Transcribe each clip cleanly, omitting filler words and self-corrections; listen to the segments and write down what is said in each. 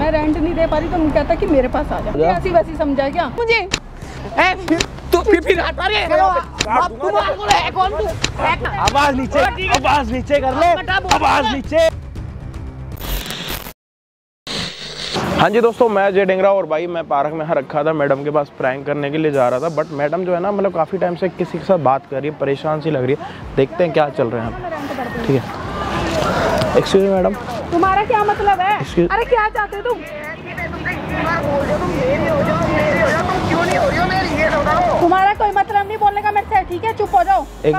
मैं रेंट नहीं दे पा रही तो तुम कहता कि मेरे पास आ जा। ऐसी वैसी समझा क्या मुझे? तू फिर हटा रे। आवाज नीचे कर लो, आवाज नीचे। हाँ जी दोस्तों, मैं अजय डेंगरा और भाई मैं पार्क में रखा था, मैडम के पास प्रैंक करने के लिए जा रहा था। बट मैडम जो है ना, मतलब काफ़ी टाइम से किसी के साथ बात कर रही है, परेशान सी लग रही है। देखते हैं क्या चल रहा है। ठीक है, एक्सक्यूज मी मैडम। तुम्हारा क्या मतलब है? अरे क्या चाहते तुम? तुम्हारा कोई मतलब नहीं बोलने का मेरे से, ठीक है? चुप हो जाओ। एक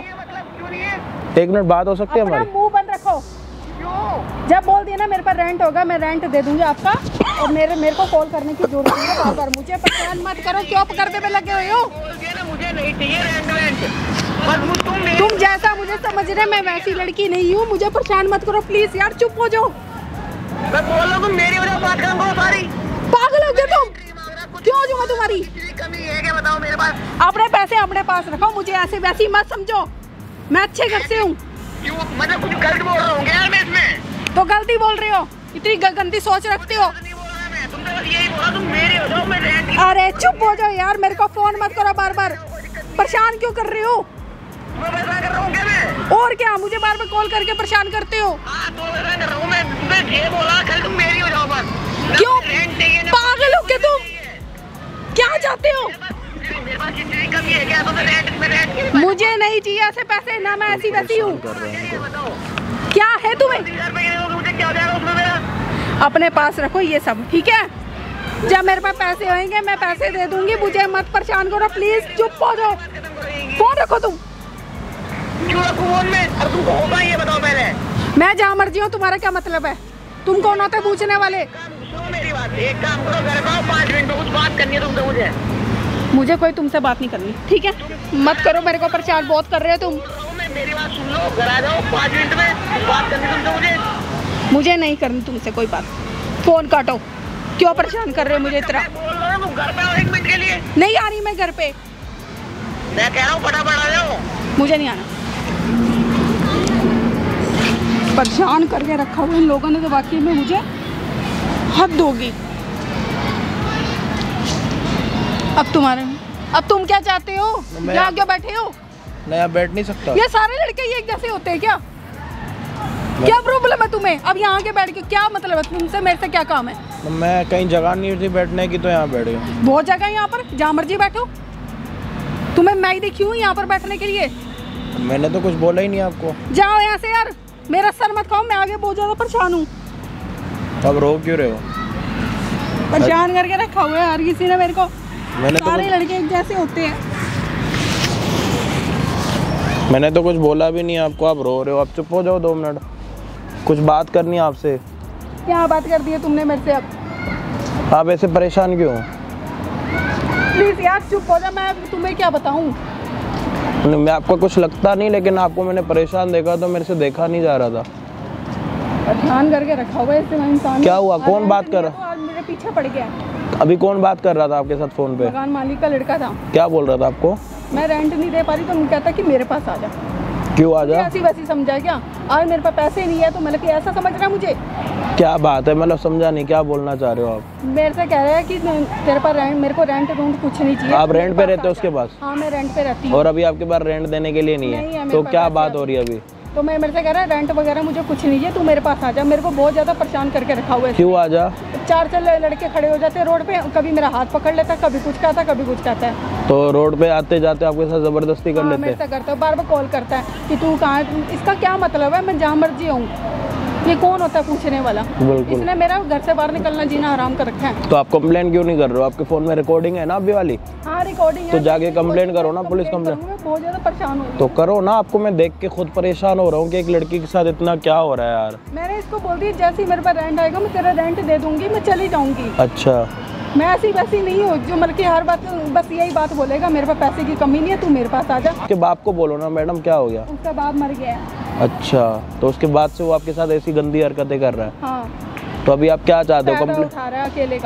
मिनट बात हो सकती है हमारी? मुंह बंद रखो। जब बोल दिया ना मेरे पर रेंट होगा, मैं रेंट दे दूंगी आपका। और मेरे को कॉल करने की जरूरत नहीं है बार बार। मुझे परेशान मत करो, क्यों पकड़ने पे लगे हुए हो? मुझे नहीं चाहिए रेंट। तुम जैसा मुझे समझ रहे, मैं वैसी लड़की नहीं हूँ। मुझे परेशान मत करो प्लीज यार, चुप हो जाओ। मैं बोल रहा हूँ, तुम मेरी वजह बात करो सारी। पागल हो गए तुम? क्यों हो जाऊंगा तुम्हारी? कमी है क्या बताओ मेरे पास? अपने पैसे अपने पास रखो, मुझे ऐसे वैसी मत समझो। मैं अच्छे घर से हूँ। क्यों मतलब कुछ गलत बोल रहा हूँ यार मैं इसमें? तो गलती बोल रहे हो, इतनी गंदी सोच रखते हो। नहीं बोल रहा मैं, तुमने बस यही बोला तुम मेरी हो जाओ, मैं रेंट। अरे चुप हो जाओ यार, मेरे को फोन मत करो बार बार। परेशान क्यों कर रहे हो? मैं वैसा कर रहा हूँ क्या मैं? और क्या, मुझे बार बार कॉल करके परेशान करते हो। हाँ तो वैसा कर रहा हूँ मैं, तुमने ये बोला कल तुम मेरी हो जाओ बस। क्यों? रेंट चाहिए ना? पागल हो क्या तुम? क्या चाहते हो? मेरे पास इतनी कमी है क्या? तो रेंट मुझे नहीं चाहिए ऐसे पैसे, ना मैं ऐसी वैसी हूँ। बताओ क्या है तुम्हें? 30,000 रुपए मुझे क्या हो जाएगा उसमें मेरा? अपने पास रखो ये सब, ठीक है? जब मेरे पास पैसे होंगे मैं पैसे दे दूंगी, मुझे मत परेशान करो प्लीज। चुप हो जाओ, फोन रखो तुम। क्यों रखूं फोन में? अब तुमको होगा ये बताओ पहले। मैं जहाँ मर्जी हूँ, तुम्हारा क्या मतलब है? तुम कौन होते पूछने वाले? सुनो मेरी बात, एक काम करो, घर पे आओ 5 मिनट में कुछ बात करनी है तुमसे मुझे। मुझे कोई तुमसे बात नहीं करनी, ठीक है? मत करो मेरे को परेशान, बहुत कर रहे हो तुम। मेरी बात सुन लो, घर आ जाओ 5 मिनट में बात करनी तुमसे मुझे नहीं करनी तुमसे कोई बात। फोन काटो, क्यों परेशान कर रहे हो मुझे इतना? बोल रहा हूँ घर पे आओ 1 मिनट के लिए। नहीं आ रही मैं घर पे, मैं कह रहा हूँ फटाफट आ जाओ। मुझे नहीं आना। परेशान करके रखा हुआ इन लोगों ने तो वाकई में मुझे हद होगी। अब तुम क्या चाहते हो? यहाँ क्यों बैठे हो? मैं यहाँ बैठ नहीं सकता। ये सारे लड़के ये एक जैसे होते हैं क्या? क्या प्रॉब्लम है तुम्हें? अब यहाँ के बैठ के क्या मतलब है? तुमसे मेरे से क्या काम है? मैं कहीं जगह नहीं थी बैठने की तो यहाँ बैठ गया। बहुत जगह यहाँ पर, जहाँ मर्जी बैठो। तुम्हें मैं ही देखी हूँ यहाँ पर बैठने के लिए। मैंने तो कुछ बोला ही नहीं आपको। जाओ यहाँ से यार, मेरा सर मत खाओ, मैं आगे बहुत ज्यादा परेशान हूँ। अब रो क्यों रहे हो? परेशान करके रखा हुआ है हर किसी ने मेरे को। मैंने सारे लड़के एक जैसे होते हैं। मैंने तो कुछ बोला भी नहीं आपको, आप रो रहे हो। आप चुप हो जाओ 2 मिनट, कुछ बात करनी है आपसे। क्या बात कर दी है तुमने मेरे से? अब आप ऐसे परेशान क्यों? प्लीज यार चुप हो जा, मैं तुम्हें क्या बताऊं? मैं आपको कुछ लगता नहीं, लेकिन आपको मैंने परेशान देखा तो मेरे से देखा नहीं जा रहा था। परेशान करके रखा हुआ है इंसान। क्या हुआ? कौन बात कर रहा? तो मेरे पीछे पड़ गया। अभी कौन बात कर रहा था आपके साथ फोन पे? मकान मालिक का लड़का था। क्या बोल रहा था आपको? मैं रेंट नहीं दे पा रही तो तुम कहता कि मेरे पास आ जा। क्यों आ जा? ऐसी वैसी समझा क्या? आज मेरे पास पैसे नहीं है तो मतलब कि ऐसा समझ रहा मुझे? क्या बात है, मतलब समझा नहीं, क्या बोलना चाह रहे हो आप? मेरे से कह रहा है कि तेरे पास रेंट, मेरे को रेंट कुछ नहीं चाहिए। आप रेंट पे रहते हो उसके पास? हाँ मैं रेंट पे रहती हूँ। और अभी आपके पास रेंट देने के लिए नहीं है तो क्या बात हो रही है अभी? तो मैं मेरे से कह रहा है रेंट वगैरह मुझे कुछ नहीं है, तू मेरे पास आ जा। मेरे को बहुत ज्यादा परेशान करके रखा हुआ है। क्यों आ जा? 4 लड़के खड़े हो जाते हैं रोड पे, कभी मेरा हाथ पकड़ लेता है, कभी कुछ कहता है, कभी कुछ कहता है। तो रोड पे आते जाते आपके साथ जबरदस्ती कर लेते हैं? मेरे से करता है, बार बार कॉल करता है कि तू कहाँ। इसका क्या मतलब है? मैं जहाँ मर्जी हूँ, ये कौन होता है पूछने वाला? बिल्कुल। इसने मेरा घर से बाहर निकलना जीना आराम कर रखा है। तो आप कंप्लेन क्यों नहीं कर रहे हो? आपके फोन में रिकॉर्डिंग है ना अभी वाली? हाँ रिकॉर्डिंग है। तो जाके कंप्लेन करो ना, पुलिस कंप्लेन। बहुत ज्यादा परेशान हूँ। तो करो ना, आपको मैं देख के खुद परेशान हो रहा हूँ कि एक लड़की के साथ इतना क्या हो रहा है यार। मैंने इसको बोल दिया जैसे ही मेरे पास रेंट आएगा मैं तेरा रेंट दे दूंगी, मैं चली जाऊंगी। अच्छा, मैं ऐसी वैसी नहीं हूँ जो मतलब कि हर बात बस यही बात बोलेगा मेरे पास पैसे की कमी नहीं है, तू मेरे पास आ जा। उसके बाप को बोलो ना मैडम, क्या हो गया? उसका बाप मर गया है। अच्छा, तो उसके बाद से वो आपके साथ ऐसी गंदी हरकतें कर रहा है? हाँ। तो अभी आप क्या चाहते हो? कंप्लेंट उठा रहा है अकेले का।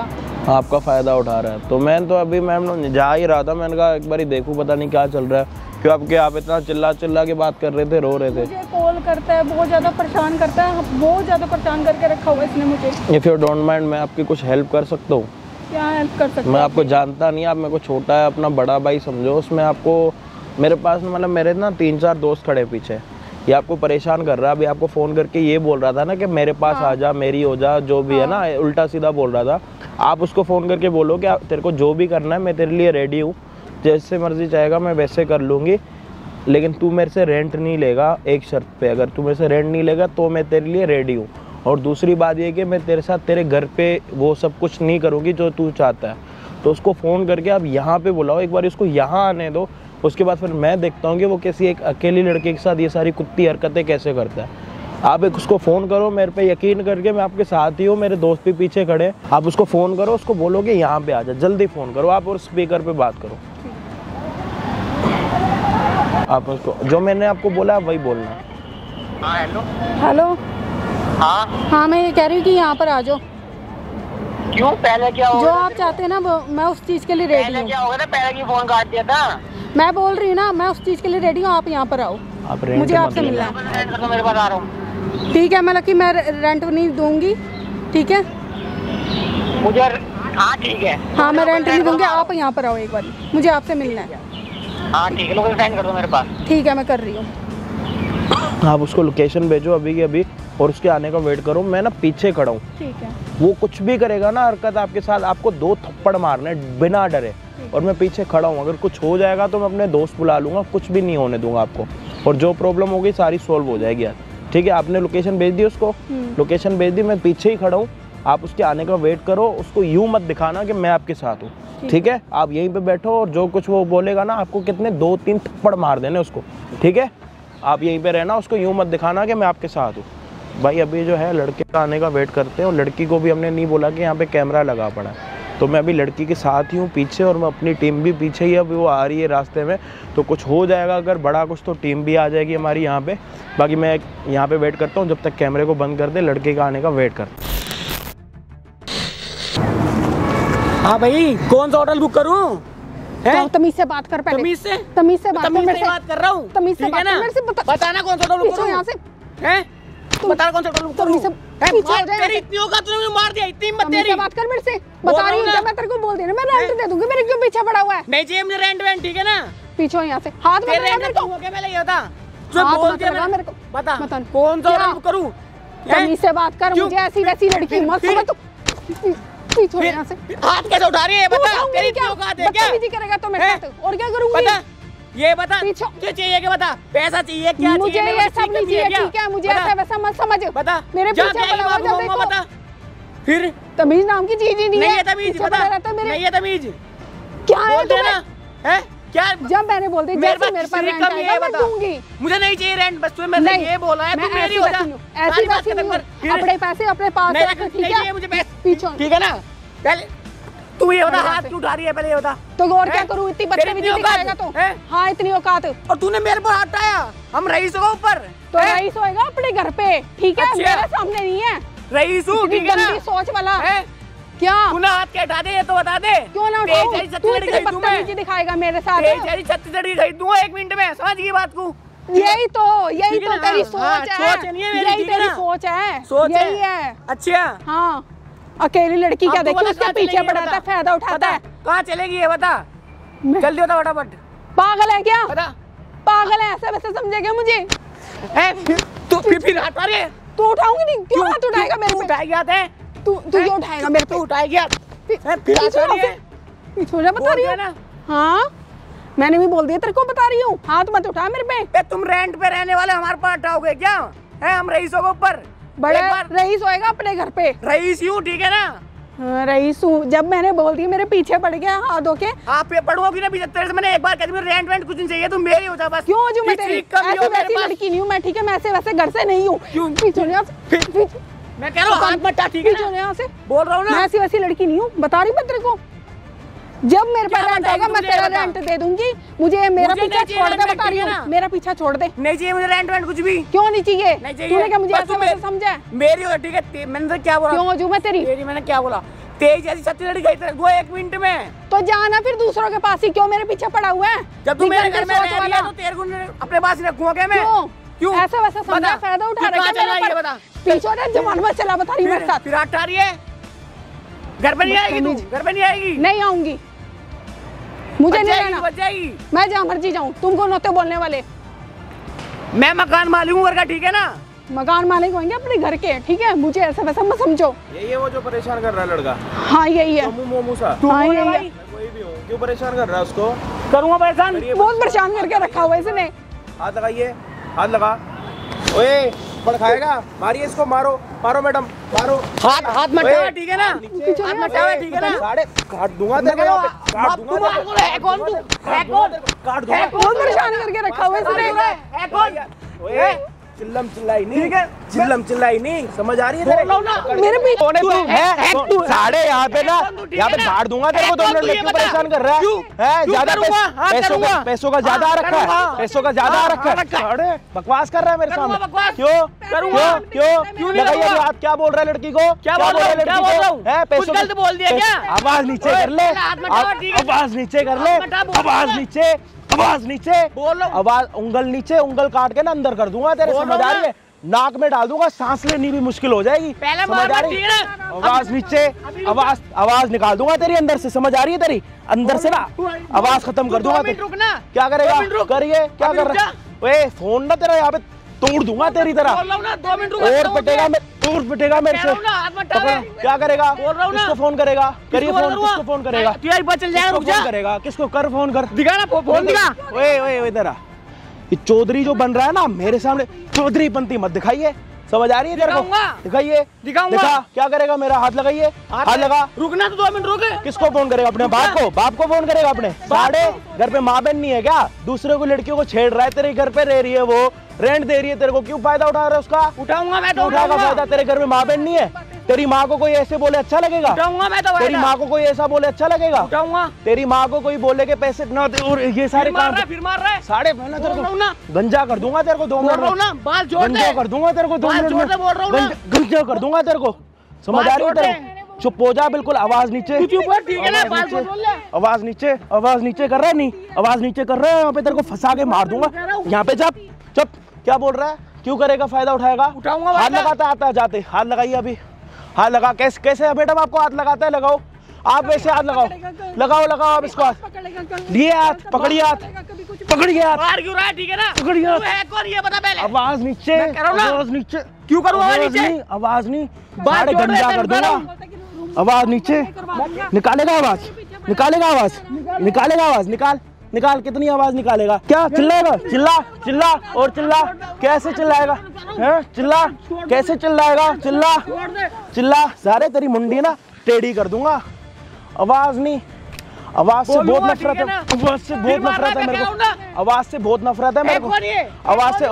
आपका फ़ायदा उठा रहा है। तो मैं तो अभी मैम जा ही रहा था, मैंने कहा एक बार ही देखूँ पता नहीं क्या चल रहा है, क्यों आपके आप इतना चिल्ला के बात कर रहे थे, रो रहे थे। मुझे कॉल करता है, बहुत ज़्यादा परेशान करता है, बहुत ज़्यादा परेशान करके रखा हुआ है इसने मुझे। इफ़ यू डोंट माइंड, मैं आपकी कुछ हेल्प कर सकता हूँ? क्या हेल्प कर सकते? मैं आपको जानता नहीं, आप मेरे को छोटा है, अपना बड़ा भाई समझो। उसमें आपको मेरे पास मतलब मेरे ना 3-4 दोस्त खड़े पीछे, ये आपको परेशान कर रहा है। अभी आपको फ़ोन करके ये बोल रहा था ना कि मेरे पास आ जा, मेरी हो जा, जो भी है ना, उल्टा सीधा बोल रहा था। आप उसको फ़ोन करके बोलो कि तेरे को जो भी करना है मैं तेरे लिए रेडी हूँ, जैसे मर्जी चाहेगा मैं वैसे कर लूँगी, लेकिन तू मेरे से रेंट नहीं लेगा एक शर्त पे। अगर तू मेरे से रेंट नहीं लेगा तो मैं तेरे लिए रेडी हूँ। और दूसरी बात ये कि मैं तेरे साथ तेरे घर पे वो सब कुछ नहीं करूँगी जो तू चाहता है। तो उसको फ़ोन करके आप यहाँ पे बुलाओ, एक बार इसको यहाँ आने दो, उसके बाद फिर मैं देखता हूँ कि वो किसी एक अकेली लड़के के साथ ये सारी कुत्ती हरकतें कैसे करता है। आप एक उसको फ़ोन करो, मेरे पे यकीन करके मैं आपके साथ ही हूँ, मेरे दोस्त भी पीछे खड़े। आप उसको फ़ोन करो, उसको बोलो कि यहाँ पे आ जा, जल्दी फ़ोन करो आप और स्पीकर पे बात करो। आप उसको जो मैंने आपको बोला आप वही बोलना। हाँ हेलो। हेलो। हाँ मैं ये कह रही हूँ कि यहाँ पर आ जाओ। क्यों? पहले क्या हो जो आप चाहते हैं ना मैं उस चीज़ के लिए रेडी पहले हूँ। क्या हो गया था? पहले की फोन काट दिया था। मैं बोल रही हूँ ना, मैं उस चीज़ के लिए रेडी हूँ, आप यहाँ पर आओ, आप रेंट मुझे आपसे मिलना है। रेंट कर दो, मेरे पास आ रहा हूँ। ठीक है, मैं रेंट नहीं दूंगी, ठीक है? मुझे हाँ ठीक है। हाँ मैं रेंट नहीं दूंगी, आप यहाँ पर आओ एक बार, मुझे आपसे मिलना है। हाँ ठीक है, लोकेशन सेंड कर दो मेरे पास। ठीक है, मैं कर रही हूँ। आप उसको लोकेशन भेजो अभी के अभी और उसके आने का वेट करो। मैं ना पीछे खड़ा हूँ, ठीक है। वो कुछ भी करेगा ना हरकत आपके साथ, आपको 2 थप्पड़ मारने बिना डरे, और मैं पीछे खड़ा हूँ। अगर कुछ हो जाएगा तो मैं अपने दोस्त बुला लूँगा, कुछ भी नहीं होने दूंगा आपको, और जो प्रॉब्लम होगी सारी सॉल्व हो जाएगी यार। ठीक है, आपने लोकेशन भेज दी उसको, लोकेशन भेज दी, मैं पीछे ही खड़ा हूँ, आप उसके आने का वेट करो। उसको यूँ मत दिखाना कि मैं आपके साथ हूँ, ठीक है? आप यहीं पे बैठो और जो कुछ वो बोलेगा ना आपको कितने 2-3 थप्पड़ मार देने उसको, ठीक है? आप यहीं पे रहना, उसको यूँ मत दिखाना कि मैं आपके साथ हूँ। भाई अभी जो है लड़के का आने का वेट करते हैं, और लड़की को भी हमने नहीं बोला कि यहाँ पे कैमरा लगा पड़ा है, तो मैं अभी लड़की के साथ ही हूँ पीछे, और मैं अपनी टीम भी पीछे ही, अभी वो आ रही है रास्ते में, तो कुछ हो जाएगा अगर बड़ा कुछ तो टीम भी आ जाएगी हमारी यहाँ पे। बाकी मैं यहाँ पे वेट करता हूँ, जब तक कैमरे को बंद कर दे लड़के का आने का वेट करता हूँ। हाँ भाई, कौन सा होटल बुक करूँ? तमीज से बात कर पहले। तमीज से बात कर मेरे से। बात कर रहा हूँ। तमीज से बात कर मेरे से। बताना कौन सा होटल बुक करूँ? यहाँ से बता कौन सा होटल बुक करूँ? तेरी इतनी होगा तूने मार दिया, इतनी मत तेरी। बात कर मेरे से, बता रही हूँ, जब मैं तेरे को बोल देना मैं रेंट दे दूंगी, मेरे क्यों पीछे पड़ा हुआ है? नहीं चाहिए मुझे रेंट, ठीक है ना? पीछे यहाँ से हाथ मत लगा मेरे को। क्या मैं होता बोल दिया मेरे को। बता कौन सा होटल बुक करूँ? तमीज से बात कर, मुझे ऐसी वैसी लड़की मत समझ तू। पीछे यहाँ से हाथ कैसे उठा रही है? बता, तेरी इतनी औकात है क्या? बदतमीजी करेगा तो मेरे साथ, और क्या करूँगी? बता, ये बता क्या चाहिए, क्या बता? पैसा चाहिए, क्या मुझे चाहिए? ये सब नहीं चाहिए, ठीक है? मुझे ऐसा वैसा मत समझ। बता, मेरे पीछे पड़ा हुआ जब देखो। बता फिर तमीज नाम की चीज ही नहीं है। तमीज, बता नहीं है तमीज। क्या है तुम्हें? हैं क्या? जब मैंने बोल दिया जैसे मेरे पर रेंट आएगा मैं दूंगी। मुझे नहीं चाहिए रेंट, बस तूने मैंने ये बोला है, तू मेरी हो जा। ऐसी बात नहीं, अपने पैसे अपने पास रख, ठीक है? मुझे पैसे पीछे, ठीक है ना? पहले तू ये बता, हाथ क्यों उठा रही है? पहले ये बता। तो और क्या करूं? इतनी बदतमीजी दिखाएगा तो? हाँ इतनी औकात। और तूने मेरे पर हाथ उठाया, हम रईस हो ऊपर। तो रईस होएगा अपने घर पे, ठीक है? मेरे सामने नहीं है। रईस हूँ, ठीक है ना? सोच वाला क्या? तूने हाथ क्या उठा दे, ये तो बता दे। क्यों ना उठाऊं? तू इतनी बदतमीजी दिखाएगा मेरे साथ। तेरी छत्तीसगढ़ की खरीद दूंगा 1 मिनट में, समझ गई बात को? यही तो तेरी सोच है। यही तेरी सोच है, यही है। अच्छा हाँ, अकेली लड़की क्या देखी, उसके पीछे पड़ाता है, फायदा उठाता है। कहाँ चलेगी ये बता, जल्दी बता फटाफट। पागल है क्या? बता। पागल है, ऐसा वैसा समझेगा मुझे? फिर हटा रहे, तू उठाऊंगी नहीं? क्यों हाथ उठाएगा मेरे पे? उठाएगी हाथ है? तू क्यों उठाएगा मेरे पे? उठाएगी हाथ? पीछे बता रही है। हाँ मैंने भी बोल दिया तेरे को, बता रही हूँ, हाथ मत उठा मेरे पे। तुम रेंट पे रहने वाले हमारे पास उठाओगे क्या? है हम रईसों के ऊपर। बड़ा रईस होएगा अपने घर पे। रईस हूँ, ठीक है ना? हाँ, रईस हूँ। जब मैंने बोल दिया मेरे पीछे पड़ गया हाथ धो के। आप पे पड़ोगी ना पीछे, तेरे से मैंने एक बार कह दिया रेंट वेंट कुछ नहीं चाहिए, तुम मेरी हो जा बस। क्यों जो मैं तेरी ऐसी वैसी लड़की नहीं हूँ मैं, ठीक है? मैं ऐसे वैसे घर से नहीं हूँ। क्यों? मैं कह रहा हूँ हाथ मत, ठीक है ना? यहाँ से बोल रहा हूँ ना, मैं ऐसी वैसी लड़की नहीं हूँ, बता रही मैं तेरे को। जब मेरे पास रेंट होगा मैं तेरा रेंट दे दूंगी। मुझे मेरा पीछा छोड़ दे, बता रही हूँ, मेरा पीछा छोड़ दे। नहीं चाहिए मुझे रेंट वेंट कुछ भी। क्यों नहीं चाहिए? नहीं चाहिए। तूने क्या मुझे ऐसा वैसा समझा है? मेरी हो, ठीक है? मैंने तो क्या बोला? क्यों जो मैं तेरी? मैंने क्या बोला? तेज ऐसी सच्ची लड़ी गई तेरे को 1 मिनट में। तो जाना फिर दूसरों के पास ही, क्यों मेरे पीछे पड़ा हुआ है? जब तू मेरे घर में रह रही है तो तेरे को अपने पास ही रखूंगा क्या मैं? क्यों ऐसा वैसा समझा, फायदा उठा रहा है? बता पीछे ना जवान में चला, बता रही मेरे साथ। फिर आ रही है, घर पे नहीं आएगी तू? घर पे नहीं आएगी? नहीं आऊंगी, मुझे नहीं रहना। बच जाएगी, मैं जहाँ मर्जी जाऊँ, तुम कौन होते बोलने वाले? मैं मकान मालिक हूँ घर का, ठीक है ना? मकान मालिक होंगे अपने घर के, ठीक है? मुझे ऐसा वैसा मत समझो। यही है वो जो परेशान कर रहा है लड़का? हाँ यही है। मोमू सा? हाँ यही है। कोई भी हो, क्यों परेशान कर रहा है उसको? करूँगा परेशान, बहुत परेशान करके रखा हुआ है इसने। हाथ लगाइए, हाथ लगा। ओए पड़ खाएगा, मारिए इसको, मारो मारो मैडम, मारो। हाथ मत उठाओ, ठीक है ना? हाथ मत उठाओ, ठीक है ना? साढ़े काट दूंगा तेरे को, काट दूंगा। है कौन तू? है कौन? काट दूंगा। बहुत परेशान करके रखा हुआ है इसने। है कौन? ओए चिल्लम चिल्लाई नहीं, ठीक है? चिल्लम चिल्लाई नहीं, समझ आ रही है तेरे? मेरे पीछे कौन है तू? साढ़े यहाँ पे ना, यहाँ पे झाड़ दूंगा तेरे को। 2 मिनट क्यों परेशान कर रहा है? ज्यादा पैसों का ज्यादा रखा है, पैसों का ज्यादा रखा है। अरे बकवास कर रहा है मेरे सामने, क्यों लगाइए हाथ? क्या बोल रहा है लड़की को? क्या बोल रहा है लड़की को? है पैसों गलत बोल दिया क्या? आवाज नीचे कर ले, आवाज नीचे कर ले, आवाज नीचे, आवाज नीचे बोल, आवाज उंगल नीचे, उंगल काट के ना अंदर कर दूंगा तेरे, समझ आ रही है? नाक में डाल दूंगा, सांस लेनी भी मुश्किल हो जाएगी, समझ आ रही है? आवाज नीचे, आवाज निकाल दूंगा तेरी अंदर से, समझ आ रही है? तेरी अंदर से ना आवाज खत्म कर दूंगा। क्या करेगा? करिए, क्या कर रहा है? फोन ना तेरा यहाँ पे तोड़ दूंगा तेरी तरह, और पिटेगा मेरे से। क्या करेगा? किसको फोन करेगा? करिए फोन, किसको फोन करेगा? किसको कर फोन कर, दिखा ना फोन, दिखा। ओए तेरा ये चौधरी जो बन रहा है ना मेरे सामने, चौधरी पंथी मत दिखाइए, समझ आ रही है तेरे को? दिखाइए, दिखा। क्या करेगा? मेरा हाथ लगाइए, हाथ लगा। रुकना तो 2 मिनट रुक। किसको फोन करेगा? अपने बाप को फोन करेगा अपने? साढ़े घर पे माँ बहन नहीं है क्या? दूसरे को लड़कियों को छेड़ रहा है, तेरे घर पे रह रही है वो, रेंट दे रही है तेरे को, क्यों फायदा उठा रहा है उसका? उठाऊंगा मैं तो। उठाएगा फायदा? तेरे घर में माँ बहन नहीं है? तेरी माँ को कोई ऐसे बोले अच्छा लगेगा? उठाऊंगा मैं तो। तेरी माँ को कोई ऐसा बोले अच्छा लगेगा? उठाऊंगा। तेरी माँ को कोई बोले के पैसे ना दे और ये सारे काम फिर मार रहा है। साढ़े महीना तेरे को गंजा कर दूंगा तेरे को 2 मिनट में, बाल जोड़ दे, गंजा कर दूंगा तेरे को 2 मिनट में, गंजा कर दूंगा तेरे को, समझ आ रही है तेरे को? चुप हो जा बिल्कुल, आवाज नीचे, ठीक है ना? आवाज नीचे, आवाज नीचे कर रहा है? नहीं आवाज नीचे कर रहा है, यहाँ पे तेरे को फंसा के मार दूंगा यहाँ पे। चुप, क्या बोल रहा है? क्यों करेगा? फायदा उठाएगा? उठाऊंगा। हाथ लगाता आता जाते, हाथ लगाइए अभी, हाथ लगा। कैसे मैडम आपको हाथ लगाता है? लगाओ आप, वैसे हाथ लगाओ आप इसको, हाथ लिए, हाथ पकड़िए, हाथ पकड़िए, हाथ मार क्यों रहा है? ठीक है ना? पकड़िए हाथ। है कौन ये बता पहले? आवाज नीचे, आवाज नीचे। क्यों करूँ आवाज नीचे? आवाज नहीं, साढ़े गंजा कर दूंगा। आवाज नीचे, निकालेगा आवाज, निकालेगा आवाज, निकालेगा आवाज, निकाल। कितनी आवाज निकालेगा? क्या चिल्लाएगा? चिल्ला और चिल्ला। कैसे चिल्लाएगा? हैं? चिल्ला, कैसे चिल्लाएगा? चिल्ला। सारे तेरी मुंडी ना टेढ़ी कर दूंगा। आवाज नहीं, आवाज से बहुत नफरत है, आवाज से बहुत नफरत है मेरे को, आवाज से बहुत नफरत है मेरे को, आवाज से।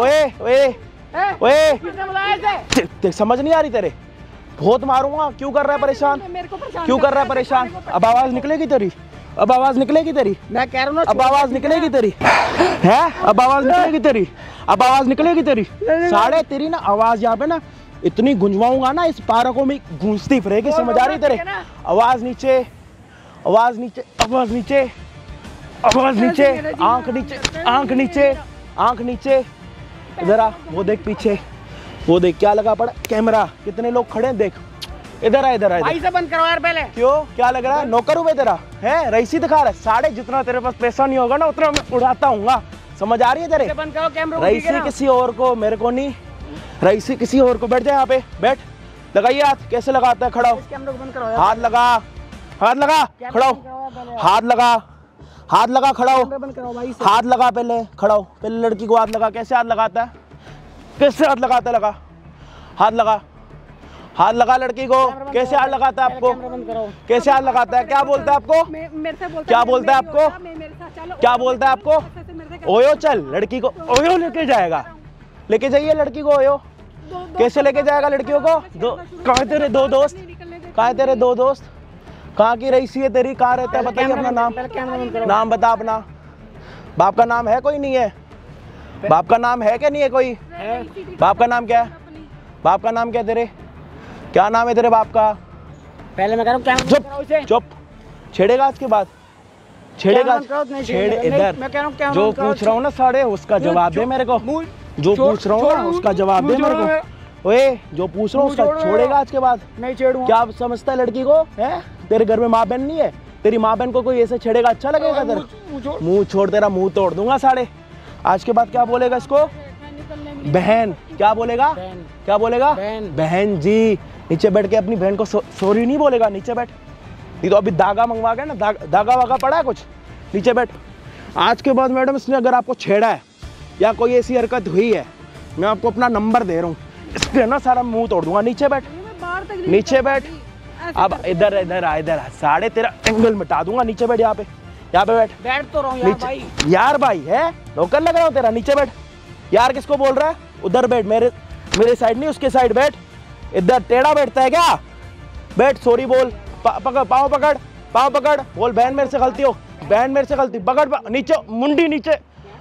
ओए समझ नहीं आ रही तेरे? बहुत मारूंगा। क्यों कर रहा है परेशान? क्यों कर रहा है परेशान? अब आवाज निकलेगी तेरी, अब आवाज निकलेगी तेरी, मैं कह रहा हूँ ना। अब आवाज निकलेगी तेरी, है? अब आवाज निकलेगी तेरी, अब आवाज निकलेगी तेरी। साढ़े तेरी ना आवाज यहाँ पे ना इतनी गुंजवाऊंगा ना, इस पार्कों में गूंजती फिरेगी, समझ आ रही तेरे? आवाज नीचे, आवाज नीचे, आवाज नीचे, आवाज नीचे, आंख नीचे, आंख नीचे, आंख नीचे। इधर आ, वो देख पीछे, वो देख क्या लगा पड़ा कैमरा, कितने लोग खड़े हैं देख। इधर आ, इधर आ। भाई से बंद करो यार पहले। क्यों? क्या लग रहा है? नौकर हूँ मैं तेरा? है रईसी दिखा रहा है? साढ़े जितना तेरे पास पैसा नहीं होगा ना उतना मैं उड़ाता हूँ, समझ आ रही है तेरे? बंद करो कैमरा। रईसी किसी और को, मेरे को नहीं। रईसी किसी और को। बैठ जा यहाँ पे, बैठ। लगाइए हाथ। कैसे लगाता है? खड़ा हो, हाथ लगा, हाथ लगा, खड़ा हो, हाथ लगा, हाथ लगा, खड़ा हो, हाथ लगा, पहले खड़ा हो, पहले लड़की को हाथ लगा। कैसे हाथ लगाता है? कैसे हाथ लगाता है? लगा, हाथ लगा, हाथ लगा लड़की को। कैसे हाथ लगाता है आपको? कैसे हाथ लगाता है? क्या बोलता है आपको? क्या बोलता है आपको? क्या बोलता है आपको? ओयो चल लड़की को, ओयो लेके जाएगा, लेके जाइए लड़की को ओयो। कैसे लेके जाएगा लड़कियों को? कहाँ है तेरे 2 दोस्त? कहाँ है तेरे 2 दोस्त? कहाँ की रईसी है तेरी? कहाँ रहता है? बताइए अपना नाम, नाम बता अपना। बाप का नाम है कोई? नहीं है? बाप का नाम है क्या? नहीं है कोई? बाप का नाम क्या है? बाप का नाम क्या है तेरे? क्या नाम है तेरे बाप का? पहले मैं कह रहा हूँ चुप चुप, छेड़ेगा आज के बाद, छेड़ेगा, छेड़ इधर। जो पूछ रहा हूँ ना साढ़े, उसका जवाब दे मेरे को। जो पूछ रहा हूँ ना उसका जवाब दे मेरे को। ओए जो पूछ रहा हूँ उसका छोड़ेगा आज के बाद? नहीं छेड़ूंगा। क्या समझता है लड़की को? है तेरे घर में माँ बहन नहीं है? तेरी माँ बहन को कोई ऐसे छेड़ेगा अच्छा लगेगा? तेरा मुंह छोड़, तेरा मुंह तोड़ दूंगा साढ़े। आज के बाद क्या बोलेगा इसको? बहन। क्या बोलेगा? क्या बोलेगा? बहन जी। नीचे बैठ के अपनी बहन को सॉरी नहीं बोलेगा? नीचे बैठ। ये तो अभी धागा मंगवा गया ना, धागा वागा पड़ा है कुछ? नीचे बैठ। आज के बाद मैडम इसने अगर आपको छेड़ा है या कोई ऐसी हरकत हुई है, मैं आपको अपना नंबर दे रहा हूँ, इसके ना सारा मुंह तोड़ दूंगा। नीचे बैठ, नीचे बैठ। अब इधर इधर आ, इधर साढ़े तेरा एंगल मिटा दूंगा। नीचे बैठ, यहाँ पे, यहाँ पे बैठ। बैठ तो रहा हूँ यार भाई। यार भाई है, नौकर लग रहा हूँ तेरा। नीचे बैठ। यार किसको बोल रहा है? उधर बैठ, मेरे साइड नहीं, उसके साइड बैठ। इधर टेढ़ा बैठता है क्या? बैठ, सॉरी बोल। पकड़, पाँव पकड़, पाँव पकड़, बोल बहन मेरे से गलती हो, बहन मेरे से गलती। पकड़ नीचे, मुंडी नीचे।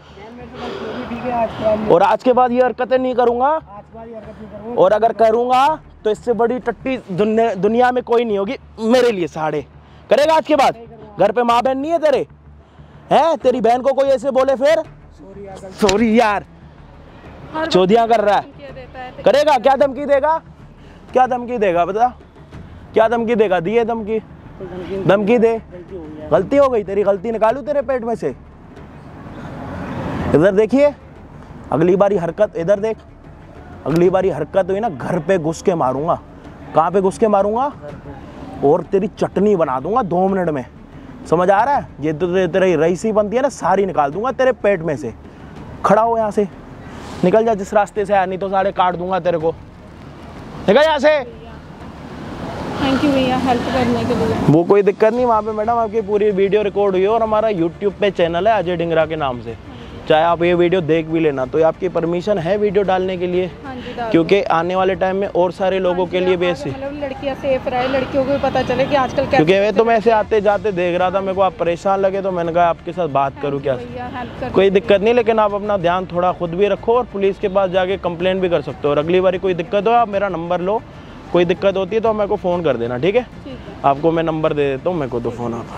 और आज के बाद ये हरकतें नहीं करूंगा, और अगर करूंगा तो इससे बड़ी टट्टी दुनिया में कोई नहीं होगी मेरे लिए। साढ़े करेगा आज के बाद? घर पे माँ बहन नहीं है तेरे? हैं? तेरी बहन को कोई ऐसे बोले फिर? सॉरी यार, चौधियां कर रहा है। करेगा? क्या धमकी देगा? क्या धमकी देगा बता? क्या धमकी देगा? दिए धमकी, धमकी दे। गलती हो गई तेरी, गलती निकालू तेरे पेट में से। इधर देखिए, अगली बारी हरकत, इधर देख, अगली बारी हरकत हुई ना, घर पे घुस के मारूंगा। कहाँ पे घुस के मारूंगा? और तेरी चटनी बना दूंगा 2 मिनट में। समझ आ रहा है? ये तो तेरी रईसी बनती है ना, सारी निकाल दूंगा तेरे पेट में से। खड़ा हो यहाँ से, निकल जा जिस रास्ते से आया, नहीं तो सारे काट दूंगा तेरे को। निकल यहाँ से। थैंक यू भैया हेल्प करने के लिए। वो कोई दिक्कत नहीं, वहाँ पे मैडम आपकी पूरी वीडियो रिकॉर्ड हुई है, और हमारा यूट्यूब पे चैनल है अजय डिंगरा के नाम से। चाहे आप ये वीडियो देख भी लेना, तो आपकी परमिशन है वीडियो डालने के लिए? हाँ जी, क्योंकि आने वाले टाइम में और सारे लोगों के लिए भी ऐसे, मतलब लड़कियां सेफ रहे, लड़कियों को भी पता चले कि आजकल क्या। क्योंकि मैं तो ऐसे आते जाते देख रहा था, मेरे को आप परेशान लगे तो मैंने कहा आपके साथ बात करूँ क्या। कोई दिक्कत नहीं, लेकिन आप अपना ध्यान थोड़ा खुद भी रखो, और पुलिस के पास जाके कंप्लेंट भी कर सकते हो। और अगली बार कोई दिक्कत हो, आप मेरा नंबर लो, कोई दिक्कत होती है तो मेरे को फ़ोन कर देना, ठीक है? आपको मैं नंबर दे देता हूँ, मेरे को तो फ़ोन आप।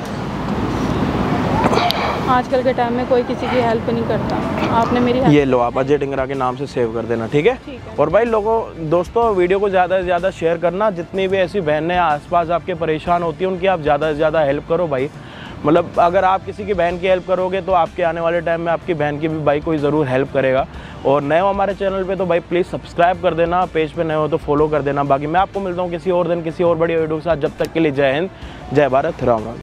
आजकल के टाइम में कोई किसी की हेल्प नहीं करता। आपने मेरी ये लो, आप अजय डिंगरा के नाम से सेव कर देना, ठीक है? और भाई दोस्तों वीडियो को ज़्यादा से ज़्यादा शेयर करना। जितनी भी ऐसी बहनें आसपास आपके परेशान होती हैं, उनकी आप ज़्यादा से ज़्यादा हेल्प करो भाई। मतलब अगर आप किसी की बहन की हेल्प करोगे तो आपके आने वाले टाइम में आपकी बहन की भी भाई कोई ज़रूर हेल्प करेगा। और नए हो हमारे चैनल पे तो भाई प्लीज़ सब्सक्राइब कर देना, पेज पे नए हो तो फॉलो कर देना। बाकी मैं आपको मिलता हूँ किसी और दिन किसी और बड़ी वीडियो के साथ। जब तक के लिए जय हिंद, जय भारत, राम राम।